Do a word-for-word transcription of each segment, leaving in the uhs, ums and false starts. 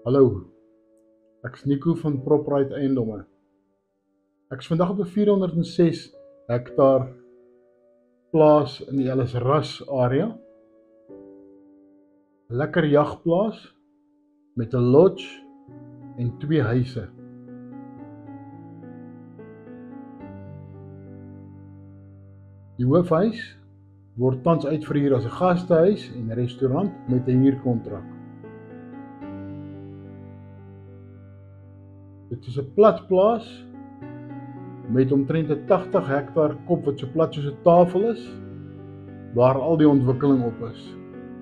Hallo, ek is Nico van PropRight Eiendomme. Ek is vandag op 'n vierhonderd en ses hektaar plaas in die Ellisras area. 'n Lekker jagplaas met 'n lodge en twee huise. Die hoofhuis word tans uitverhuur as 'n gastehuis en restaurant met 'n huurkontrak. Dit is 'n plat plaas met omtrent 'n tagtig hektaar kop wat so plat soos 'n tafel is, waar al die ontwikkeling op is.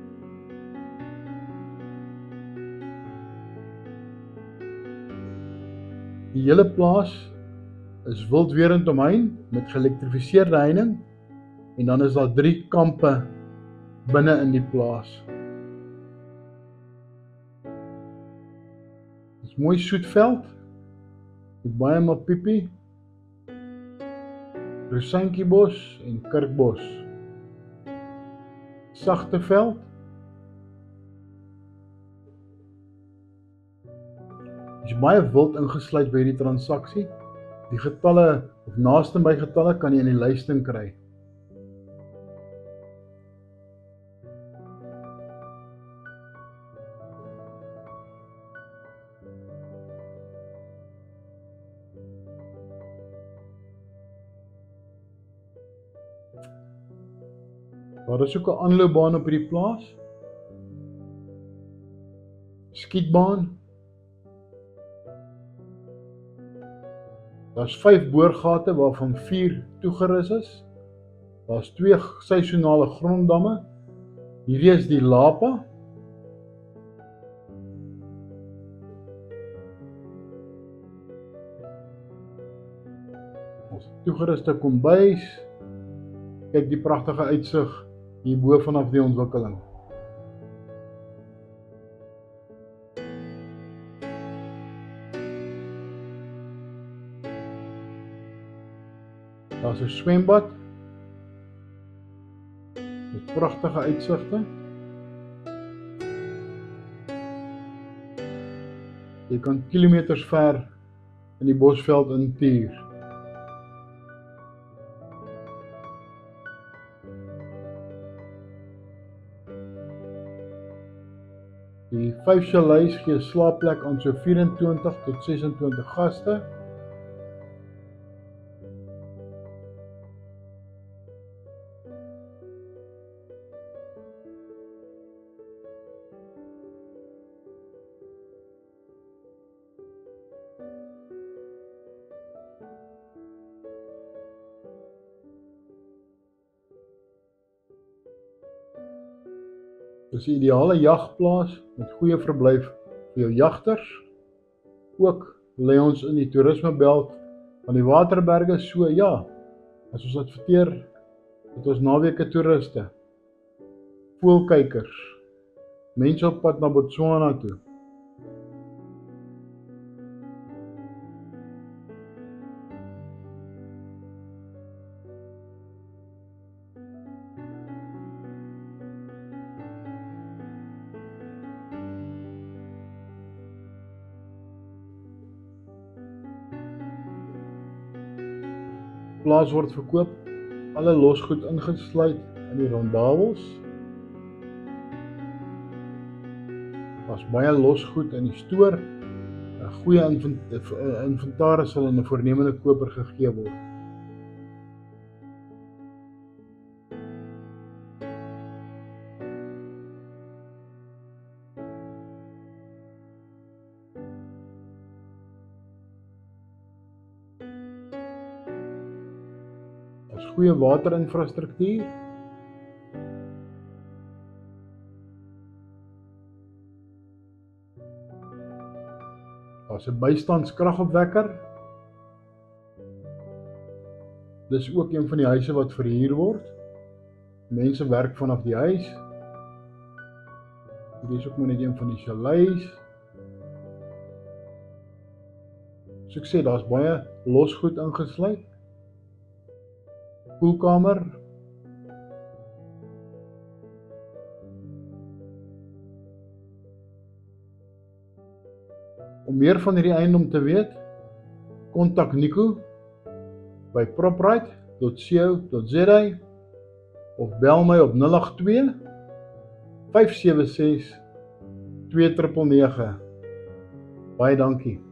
Die hele plaas is wildwerend omheind met geelektrifiseerde heining en dan is daar drie kampe binne in die plaas. Dit is mooi soetveld met baie mapiepie, rosientjiebos en kirkbos. Sagte veld. Is baie wild ingesluit by hierdie transaksie. Die getalle of naaste by getalle kan jy in die lysting kry. Daar is ook 'n aanloopbaan op hierdie plaas. Skietbaan. Daar's vyf boorgate waarvan vier toegerus is. Daar's twee seisonale gronddamme. Hierdie is die Lapa. Ons toegeruste kombuis. Kyk die pragtige uitsig hierbo vanaf die ontwikkeling. Daar's 'n swembad met pragtige uitsigte. Jy kan kilometers ver in die bosveld intuur. Die vyf chalets gee slaapplek aan so vyf-en-twintig tot ses-en-twintig gaste. Dis 'n ideale jagplaas met goeie verblyf vir jou jagters. Ook lê ons in die toerismebelt van die Waterberge, so ja, as ons adverteer dat ons naweke toeriste, voëlkykers, mense op pad na Botswana toe. Plaas word verkoop, alle losgoed ingesluit in die rondavels. Daar's baie losgoed in die stoor. 'n Goeie inventaris sal aan 'n voornemende koper gegee word. Daar's goeie waterinfrastruktuur. Daar's 'n bystandskragopwekker. Dis ook een van die huise wat verhuur word. Mense werk vanaf die huis. Hierdie is ook maar net een van die chalets. So ek sê, daar's baie losgoed ingesluit. Koelkamer. Om meer van hierdie eiendom te weet, kontak Nico by proprite dot co dot za of bel my op nul agt twee, vyf sewe ses, twee nege nege. Baie dankie.